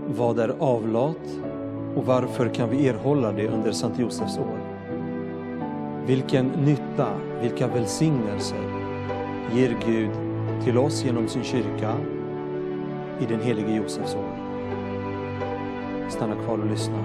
Vad är avlat och varför kan vi erhålla det under Sankt Josefs år? Vilken nytta, vilka välsignelser ger Gud till oss genom sin kyrka i den helige Josefs år? Stanna kvar och lyssna.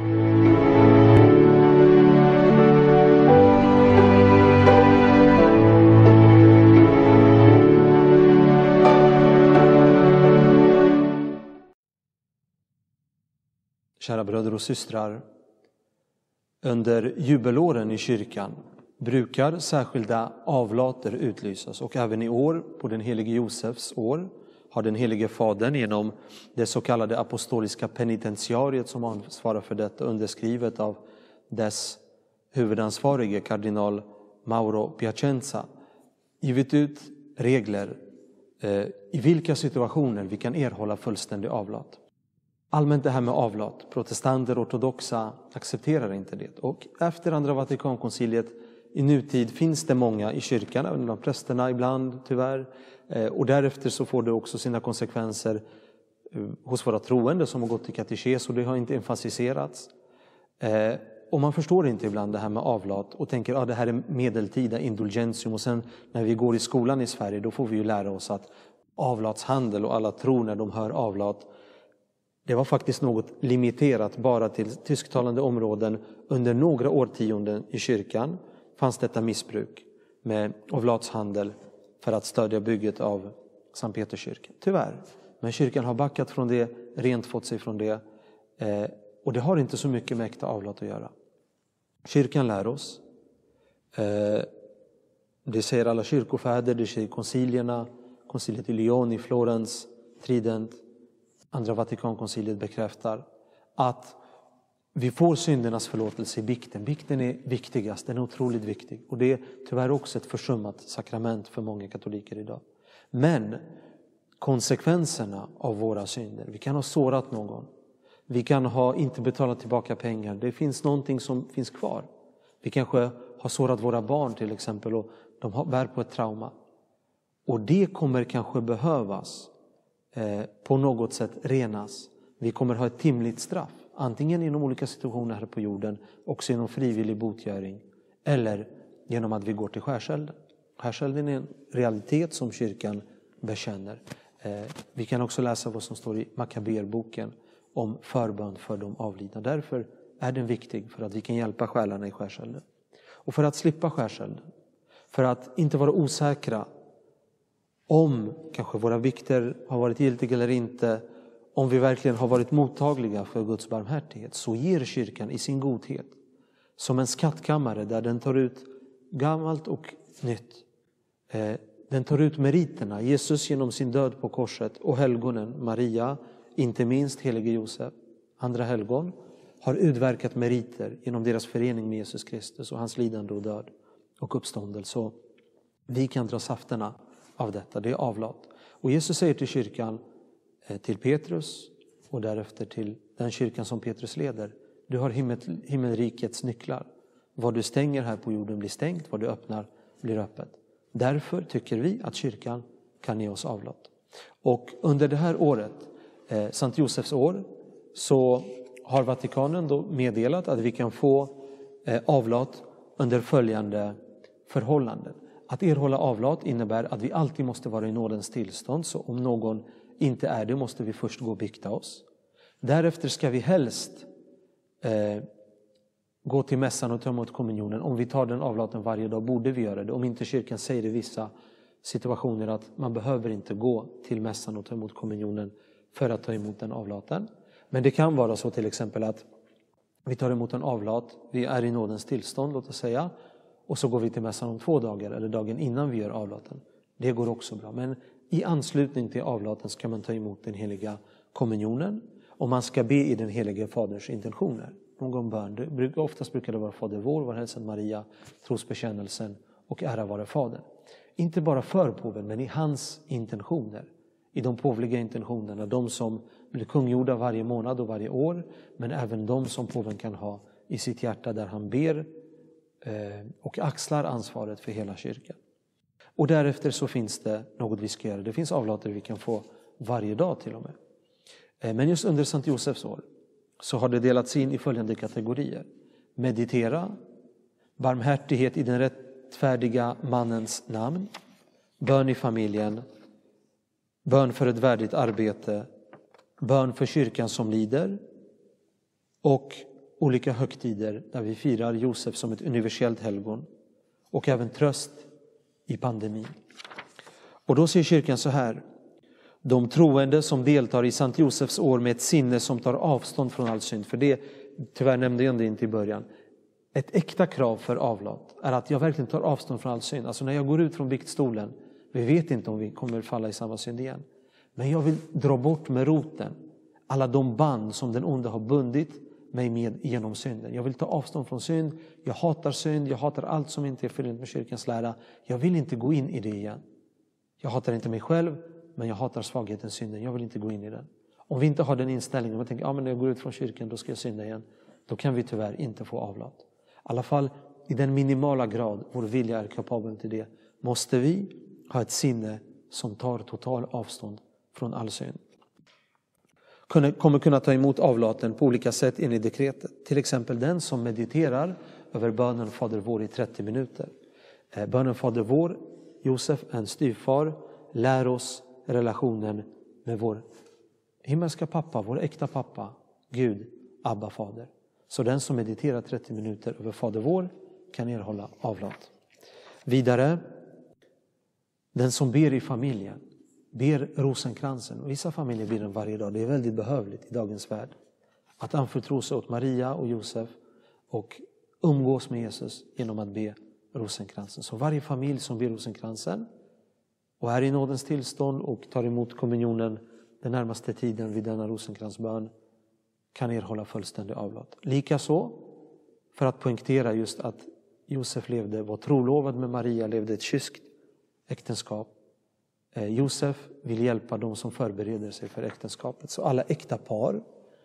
Kära bröder och systrar, under jubelåren i kyrkan brukar särskilda avlater utlysas, och även i år på den helige Josefs år har den helige fadern genom det så kallade apostoliska penitentiariet som ansvarar för detta, underskrivet av dess huvudansvarige kardinal Mauro Piacenza, givit ut regler i vilka situationer vi kan erhålla fullständig avlat. Allmänt det här med avlat, protestanter, ortodoxa accepterar inte det. Och efter andra Vatikankonciliet i nutid finns det många i kyrkan, även bland prästerna ibland tyvärr. Och därefter så får det också sina konsekvenser hos våra troende som har gått i katekes, och det har inte emfasiserats. Och man förstår inte ibland det här med avlat och tänker att det här är medeltida indulgentium. Och sen när vi går i skolan i Sverige då får vi ju lära oss att avlatshandel, och alla tror när de hör avlat, det var faktiskt något limiterat bara till tysktalande områden. Under några årtionden i kyrkan fanns detta missbruk med avlatshandel för att stödja bygget av Sankt Peterskyrkan. Tyvärr. Men kyrkan har backat från det, rent fått sig från det. Och det har inte så mycket med äkta avlat att göra. Kyrkan lär oss. Det säger alla kyrkofäder, det säger koncilierna. Konciliet i Lyon, i Florens, Trident. Andra Vatikankonciliet bekräftar att vi får syndernas förlåtelse i bikten. Bikten är viktigast, den är otroligt viktig. Och det är tyvärr också ett försummat sakrament för många katoliker idag. Men konsekvenserna av våra synder, vi kan ha sårat någon. Vi kan ha inte betalat tillbaka pengar. Det finns någonting som finns kvar. Vi kanske har sårat våra barn till exempel, och de bär på ett trauma. Och det kommer kanske behövas på något sätt renas. Vi kommer ha ett timligt straff. Antingen inom olika situationer här på jorden, också genom frivillig botgöring, eller genom att vi går till skärselden. Skärselden är en realitet som kyrkan bekänner. Vi kan också läsa vad som står i Makaberboken om förbön för de avlidna. Därför är den viktig, för att vi kan hjälpa själarna i skärselden. Och för att slippa skärselden, för att inte vara osäkra om kanske våra vikter har varit giltiga eller inte, om vi verkligen har varit mottagliga för Guds barmhärtighet, så ger kyrkan i sin godhet som en skattkammare där den tar ut gammalt och nytt. Den tar ut meriterna. Jesus genom sin död på korset, och helgonen, Maria, inte minst helige Josef, andra helgon, har utverkat meriter genom deras förening med Jesus Kristus och hans lidande och död och uppståndelse. Så vi kan dra safterna av detta, det är avlat. Och Jesus säger till kyrkan, till Petrus och därefter till den kyrkan som Petrus leder: du har himmelrikets nycklar. Vad du stänger här på jorden blir stängt, vad du öppnar blir öppet. Därför tycker vi att kyrkan kan ge oss avlat. Och under det här året, Sankt Josefs år, så har Vatikanen då meddelat att vi kan få avlat under följande förhållanden. Att erhålla avlat innebär att vi alltid måste vara i nådens tillstånd. Så om någon inte är det måste vi först gå och bikta oss. Därefter ska vi helst gå till mässan och ta emot kommunionen. Om vi tar den avlaten varje dag borde vi göra det. Om inte kyrkan säger i vissa situationer att man behöver inte gå till mässan och ta emot kommunionen för att ta emot den avlaten. Men det kan vara så till exempel att vi tar emot en avlat, vi är i nådens tillstånd, låt oss säga, och så går vi till mässan om 2 dagar eller dagen innan vi gör avlaten. Det går också bra. Men i anslutning till avlaten ska man ta emot den heliga kommunionen, och man ska be i den heliga faders intentioner. Någon bön. Oftast brukar det vara Fader vår, var hälsad Maria, trosbekännelsen och ära vare Fadern. Inte bara för påven, men i hans intentioner. I de påvliga intentionerna, de som blir kungjorda varje månad och varje år, men även de som påven kan ha i sitt hjärta där han ber och axlar ansvaret för hela kyrkan. Och därefter så finns det något vi ska göra. Det finns avlater vi kan få varje dag till och med. Men just under Sankt Josefs år så har det delats in i följande kategorier. Meditera, barmhärtighet i den rättfärdiga mannens namn, bön i familjen, bön för ett värdigt arbete, bön för kyrkan som lider och olika högtider där vi firar Josef som ett universellt helgon och även tröst i pandemin. Och då säger kyrkan så här: de troende som deltar i Sankt Josefs år med ett sinne som tar avstånd från all synd, för det, tyvärr nämnde jag det inte i början, ett äkta krav för avlat är att jag verkligen tar avstånd från all synd. Alltså när jag går ut från biktstolen, vi vet inte om vi kommer falla i samma synd igen, men jag vill dra bort med roten alla de band som den onde har bundit mig med genom synden. Jag vill ta avstånd från synd, jag hatar allt som inte är förenligt med kyrkans lära. Jag vill inte gå in i det igen. Jag hatar inte mig själv, men jag hatar svagheten, synden. Jag vill inte gå in i den. Om vi inte har den inställningen, om vi tänker, men när jag går ut från kyrkan då ska jag synda igen, då kan vi tyvärr inte få avlat. I alla fall i den minimala grad vår vilja är kapabel till det, måste vi ha ett sinne som tar total avstånd från all synd. Kommer kunna ta emot avlaten på olika sätt enligt dekretet. Till exempel den som mediterar över bönen Fader vår i 30 minuter. Bönen Fader vår, Josef, en styvfar, lär oss relationen med vår himmelska pappa, vår äkta pappa, Gud, Abba fader. Så den som mediterar 30 minuter över Fader vår kan erhålla avlat. Vidare, den som ber i familjen, ber rosenkransen. Och vissa familjer ber den varje dag. Det är väldigt behövligt i dagens värld. Att anförtro sig åt Maria och Josef och umgås med Jesus genom att be rosenkransen. Så varje familj som ber rosenkransen och är i nådens tillstånd och tar emot kommunionen den närmaste tiden vid denna rosenkransbön kan erhålla fullständig avlat. Likaså, för att poängtera just att Josef var trolovad med Maria, levde ett kyskt äktenskap. Josef vill hjälpa de som förbereder sig för äktenskapet. Så alla äkta par,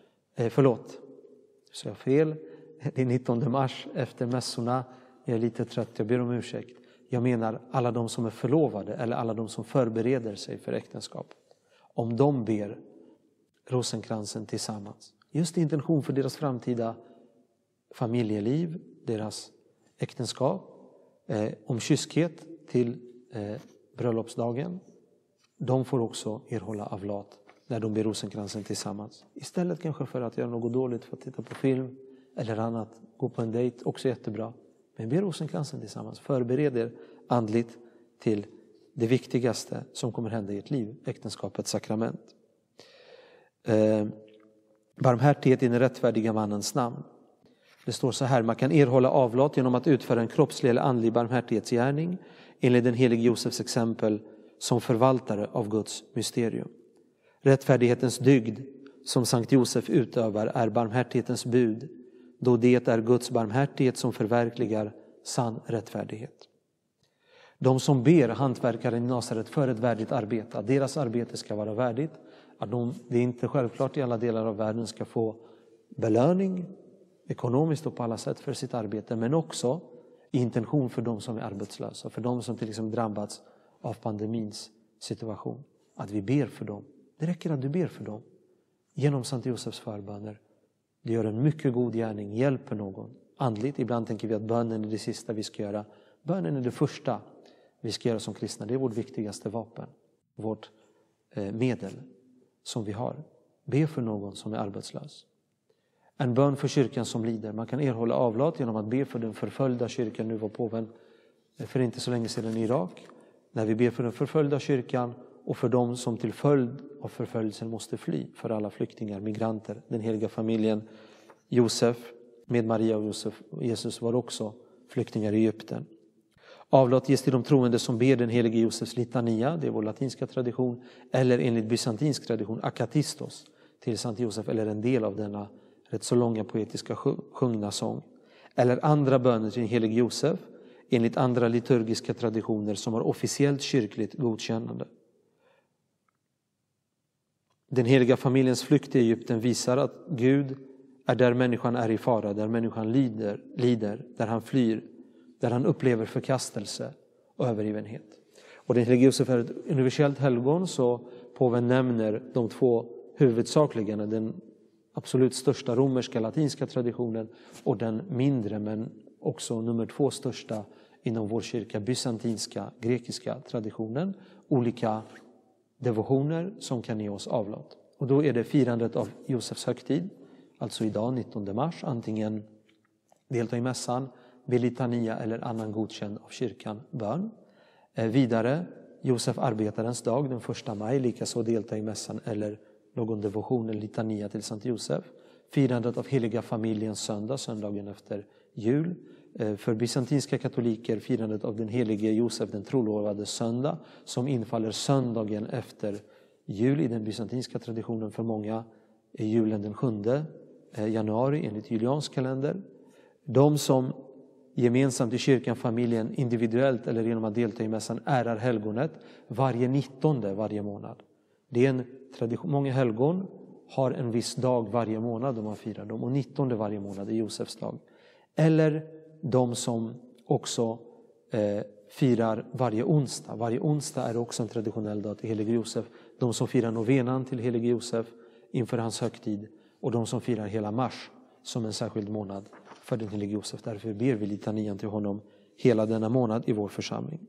så jag fel, det är 19 mars efter mässorna, jag är lite trött, jag ber om ursäkt. Jag menar alla de som är förlovade eller alla de som förbereder sig för äktenskapet. Om de ber rosenkransen tillsammans. Just intention för deras framtida familjeliv, deras äktenskap, om kyskhet till bröllopsdagen. De får också erhålla avlat när de ber rosenkransen tillsammans. Istället kanske för att göra något dåligt, för att titta på film eller annat, gå på en dejt, också jättebra. Men ber rosenkransen tillsammans. Förbereder andligt till det viktigaste som kommer hända i ett liv, äktenskapets sakrament. Barmhärtighet i den rättfärdiga mannens namn. Det står så här: man kan erhålla avlat genom att utföra en kroppslig eller andlig barmhärtighetsgärning enligt den helige Josefs exempel som förvaltare av Guds mysterium. Rättfärdighetens dygd som Sankt Josef utövar är barmhärtighetens bud, då det är Guds barmhärtighet som förverkligar sann rättfärdighet. De som ber hantverkaren i Nasaret för ett värdigt arbete, att deras arbete ska vara värdigt, att det är inte självklart i alla delar av världen ska få belöning ekonomiskt och på alla sätt för sitt arbete, men också intention för de som är arbetslösa, för de som till exempel drabbats av pandemins situation. Att vi ber för dem. Det räcker att du ber för dem. Genom Sankt Josefs förböner. Du gör en mycket god gärning, hjälper någon andligt. Ibland tänker vi att bönen är det sista vi ska göra. Bönen är det första vi ska göra som kristna. Det är vårt viktigaste vapen. Vårt medel som vi har. Be för någon som är arbetslös. En bön för kyrkan som lider. Man kan erhålla avlat genom att be för den förföljda kyrkan. Nu var påven för inte så länge sedan i Irak. När vi ber för den förföljda kyrkan och för dem som till följd av förföljelsen måste fly. För alla flyktingar, migranter, den heliga familjen. Josef med Maria och Josef och Jesus var också flyktingar i Egypten. Avlat ges till de troende som ber den helige Josefs litania, det är vår latinska tradition, eller enligt bysantinsk tradition akatistos till Sankt Josef, eller en del av denna rätt så långa poetiska sjungna sång. Eller andra böner till den helige Josef enligt andra liturgiska traditioner som har officiellt kyrkligt godkännande. Den heliga familjens flykt i Egypten visar att Gud är där människan är i fara, där människan lider, där han flyr, där han upplever förkastelse och övergivenhet. Och den helige Josef är ett universellt helgon, så påven nämner de två huvudsakligen den absolut största romerska latinska traditionen och den mindre men också nummer 2 största inom vår kyrka bysantinska grekiska traditionen. Olika devotioner som kan ge oss avlat. Och då är det firandet av Josefs högtid, alltså idag 19 mars, antingen delta i mässan, be litania eller annan godkänd av kyrkan bön. Vidare Josef arbetarens dag den 1 maj, likaså delta i mässan eller någon devotion eller litania till Sankt Josef. Firandet av heliga familjens söndag, söndagen efter jul. För bysantinska katoliker firandet av den helige Josef den trolovade söndag som infaller söndagen efter jul i den bysantinska traditionen. För många är julen den 7 januari enligt juliansk kalender. De som gemensamt i kyrkan, familjen, individuellt eller genom att delta i mässan ärar helgonet varje 19 varje månad. Det är en tradition. Många helgon har en viss dag varje månad då man firar dem och 19 varje månad är Josefs dag. Eller de som också firar varje onsdag. Varje onsdag är också en traditionell dag till helige Josef. De som firar novenan till helige Josef inför hans högtid och de som firar hela mars som en särskild månad för den helige Josef. Därför ber vi litanian till honom hela denna månad i vår församling.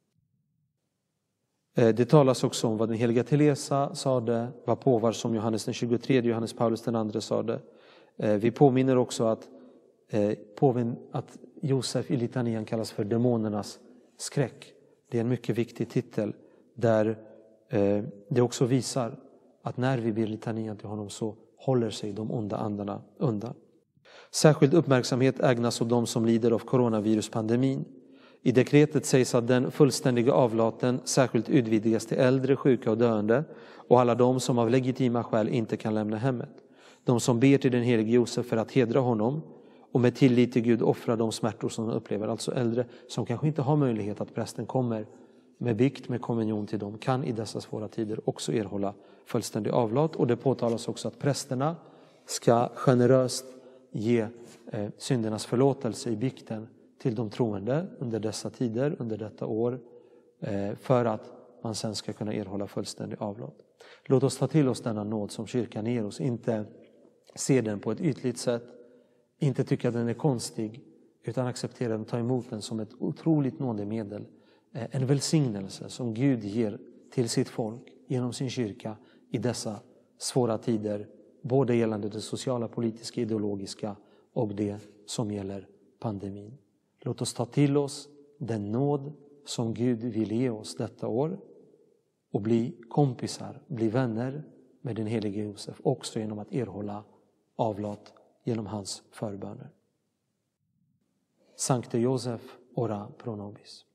Det talas också om vad den heliga Teresa sade, vad påvar som Johannes den 23, Johannes Paulus den andre sade. Vi påminner också att Josef i litanian kallas för demonernas skräck. Det är en mycket viktig titel där det också visar att när vi ber litanian till honom så håller sig de onda andarna undan. Särskild uppmärksamhet ägnas åt de som lider av coronaviruspandemin. I dekretet sägs att den fullständiga avlaten särskilt utvidgas till äldre, sjuka och döende och alla de som av legitima skäl inte kan lämna hemmet. De som ber till den helige Josef för att hedra honom och med tillit till Gud offra de smärtor som de upplever. Alltså äldre som kanske inte har möjlighet att prästen kommer med bikt, med kommunion till dem, kan i dessa svåra tider också erhålla fullständig avlat. Och det påtalas också att prästerna ska generöst ge syndernas förlåtelse i bikten till de troende under dessa tider, under detta år, för att man sen ska kunna erhålla fullständig avlat. Låt oss ta till oss denna nåd som kyrkan ger oss, inte se den på ett ytligt sätt, inte tycka den är konstig, utan acceptera den och ta emot den som ett otroligt nådemedel, en välsignelse som Gud ger till sitt folk genom sin kyrka i dessa svåra tider, både gällande det sociala, politiska, ideologiska och det som gäller pandemin. Låt oss ta till oss den nåd som Gud vill ge oss detta år och bli kompisar, bli vänner med den helige Josef, också genom att erhålla avlat genom hans förböner. Sancte Josef, ora pro nobis.